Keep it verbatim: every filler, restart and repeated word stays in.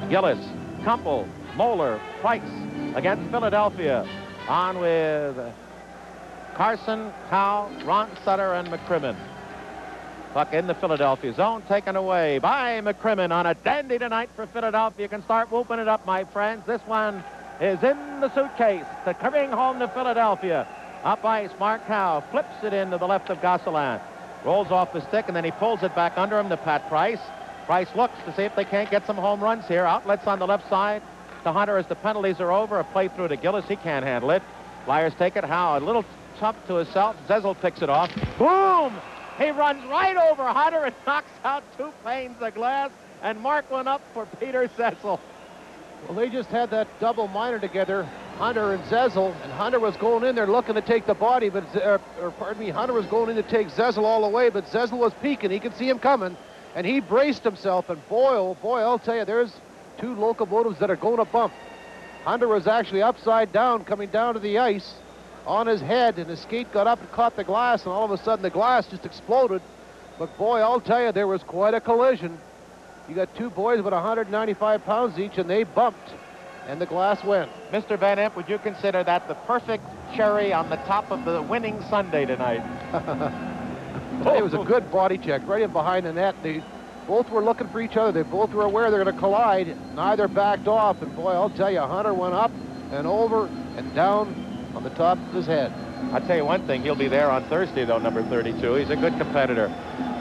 Gillis, Kumpel, Moeller, Price against Philadelphia. On with Carson, Howe, Ron Sutter, and McCrimmon. Puck in the Philadelphia zone, taken away by McCrimmon on a dandy tonight for Philadelphia. You can start whooping it up, my friends. This one is in the suitcase to bring home to Philadelphia. Up ice, Mark Howe flips it into the left of Gosselin. Rolls off the stick, and then he pulls it back under him to Pat Price. Price looks to see if they can't get some home runs here. Outlets on the left side to Hunter as the penalties are over. A play through to Gillis. He can't handle it. Flyers take it. Howe, a little tough to himself. Zezel picks it off. Boom! He runs right over Hunter and knocks out two panes of glass, and mark one up for Peter Zezel. Well, they just had that double minor together, Hunter and Zezel, and Hunter was going in there looking to take the body, but, uh, or pardon me, Hunter was going in to take Zezel all the way, but Zezel was peeking. He could see him coming, and he braced himself, and boy, oh boy, I'll tell you, there's two locomotives that are going to bump. Hunter was actually upside down, coming down to the ice on his head, and his skate got up and caught the glass, and all of a sudden the glass just exploded. But boy, I'll tell you, there was quite a collision. You got two boys with one hundred ninety-five pounds each, and they bumped, and the glass went. Mister Van Imp, would you consider that the perfect cherry on the top of the winning Sunday tonight? It was a good body check right in behind the net. They both were looking for each other. They both were aware they're going to collide. Neither backed off, and boy, I'll tell you, Hunter went up and over and down on the top of his head. I'll tell you one thing, he'll be there on Thursday, though, number thirty-two. He's a good competitor.